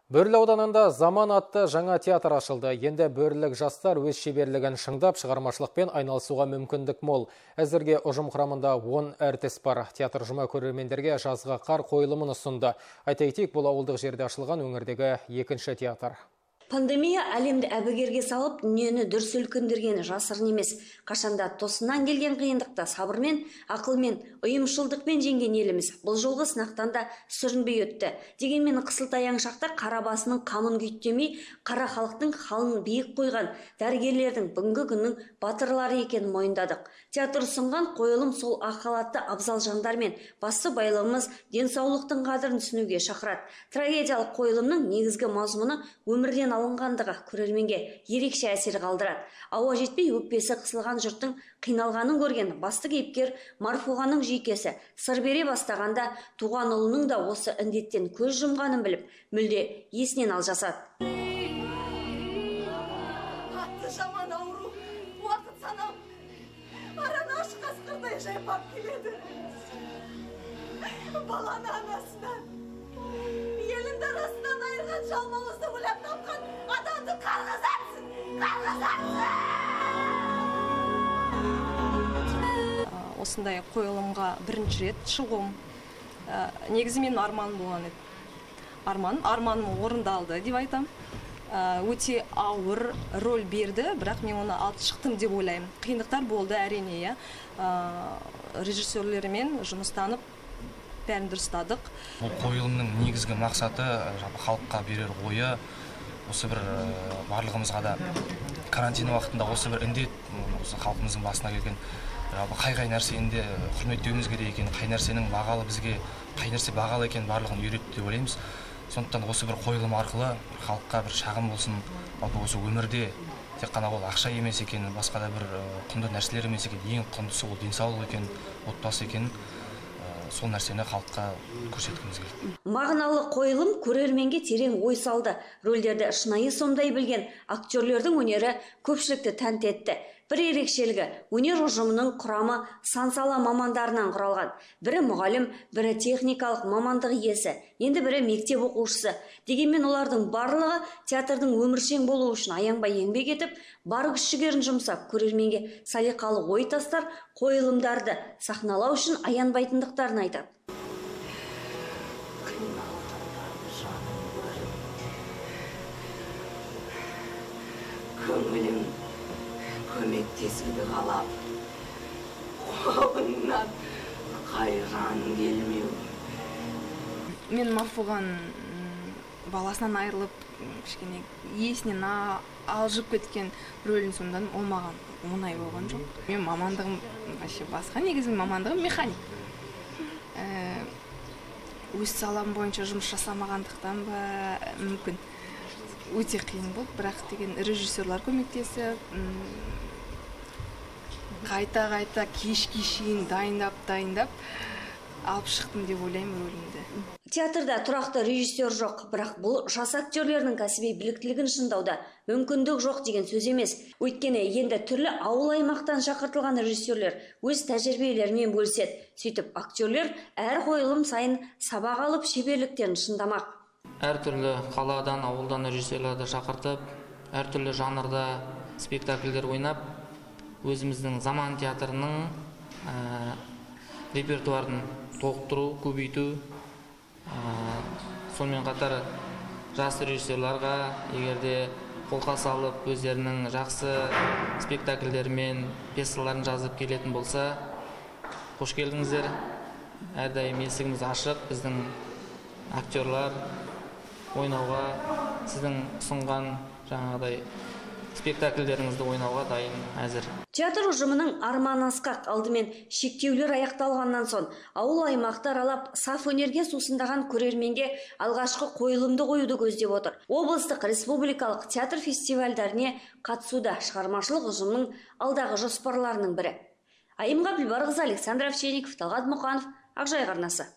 Бөрлі ауданында заман атты жаңа театр ашылды. Енді бөрлік жастар өз шеберлігін шыңдап, шығармашылықпен айналысуға мүмкіндік мол. Әзірге ұжым құрамында 10 әртіс бар. Театр жұма көрермендерге жазғы қар қойылымын ұсынды. Айта кетейік, бұл ауылдық жерде ашылған өңірдегі екінші театр. Пандемия әлемді әбігерге салып, дүниені дүр сілкіндіргені жасырын емес. Қашанда тосыннан келген қиындықта сабырмен, ақылмен, ұйымшылдықпен жеңген еліміз бұл жолғы сынақтан да сүрінбей өтті. Дегенмен қысылтаяң шақта қара басының қамын күйттемей, қара халықтың халын биік қойған дәрігерлердің бүгінгі күннің батырлары екенін мойындадық. Театр ұсынған қойылым сол ақ халатты абзал жандармен басты байлығымыз денсаулықтың қадірін түсінуге шақырады. Трагедиялық қойылымның негізгі мазмұны өмірден алынғандығы көрерменге ерекше әсер қалдырады. Ауа жетпей өкпесі қысылған жұрттың қиналғанын көрген басты кейіпкер Марфуғаның жүйкесі сыр бере бастағанда туған ұлының да осы індеттен көз жұмғанын біліп, мүлде есінен алжасады. Қатты жаман ауру, уақыт санау, араны аш қасқырдай жайпап келеді. Баланы анасынан, елін арасынан айырған жалмауызды ойлап тапқан адамды қарғызарсың, Осындай қойылымға бірінші рет шығуым. Негізі менің арманым болған еді. Арманым орындалды деп айтам. Өте ауыр рөл берді, бірақ мен оны алып шықтым деп ойлаймын. Қиындықтар болды әрине, режиссерлермен жұмыстанып бәрін дұрыстадық. Бұл қойылымның негізгі мақсаты халыққа берер ойы, осы бір барлығымызға да карантин уақытында осы бір індет халқымыздың басына келген қай нәрсені құрметтеуіміз керек екенін, қай нәрсенің бағалы бізге, қай нәрсе бағалы екенін барлығын үйретті деп ойлаймыз. Сондықтан осы бір қойылым арқылы халыққа бір шағым болсын, осы өмірде тек қана ол ақша емес екенін, басқа да бір құнды нәрселер емес екенін, ең құндысы ол денсаулық екенін, отбасы екенін, сол нәрсені халыққа көрсеткіміз келді. Мағыналы қойылым көрерменге терең ой салды. Рөлдерді шынайы сомдай білген актерлердің өнері көпшілікті тәнті етті. Бір ерекшелігі, өнер ұжымының құрамы сан-сала мамандарынан құралған. Бірі мұғалім, бірі техникалық мамандық иесі, енді бірі мектеп оқушысы. Дегенмен олардың барлығы театрдың өміршең болуы үшін аянбай еңбек етіп, бар күш-жігерін жұмсап, көрерменге салиқалы ой тастар, қойылымдарды сахналау үшін аянбайтындықтарын айтады. Көңілім көмектесуді қалап, қолыңнан қайран келмеу. Мен Марфуған баласынан айырылып, кішкене есінен алжып кеткен рөлін сомдадым, ол маған оңай болған жоқ. Мен мамандығым басқа, негізгі мамандығым механик. Өз салам бойынша жұмыс жасамағандықтан ба мүмкін өте қиын болды, бірақ деген режиссерлар көмектесіп, қайта кешке шейін дайындап алып шықтым деп ойлаймын рөлімді. Театрда тұрақты режиссер жоқ, бірақ бұл жас актерлердің кәсіби біліктілігін шыңдауда мүмкіндік жоқ деген сөз емес. Өйткені енді түрлі ауыл аймақтан шақыртылған режиссерлер өз тәжірибелерімен бөліседі. Сөйтіп, актерлер әр қойылым сайын сабақ алып шеберліктерін шыңдамақ. Әртүрлі қаладан, ауылдан режиссерлерді шақыртып, әртүрлі жанрда спектакльдер ойнап, өзіміздің заман театрының репертуарын толықтыру, көбейту. Сонымен қатар жас режиссерларға егерде қолқа салып, өздерінің жақсы спектакльдермен пьесаларын жазып келетін болса, қош келдіңіздер. Әрдайым есігіміз ашық, біздің актерлар ойнауға, сіздің ұсынған жаңағыдай спектакльдеріңізді ойнауға дайын әзір. Театр ұжымының арманы асқақ. Алдымен шектеулер аяқталғаннан соң ауыл аймақты аралап саф өнерге сусындаған көрерменге алғашқы қойылымды қоюды көздеп отыр. Облыстық республикалық театр фестивальдеріне қатысуда шығармашылық ұжымның алдағы жоспарларының бірі. Айым Ғабдылбарқызы, Александр Овчинников, Талғат Мұқанов, Ақжайық арнасы.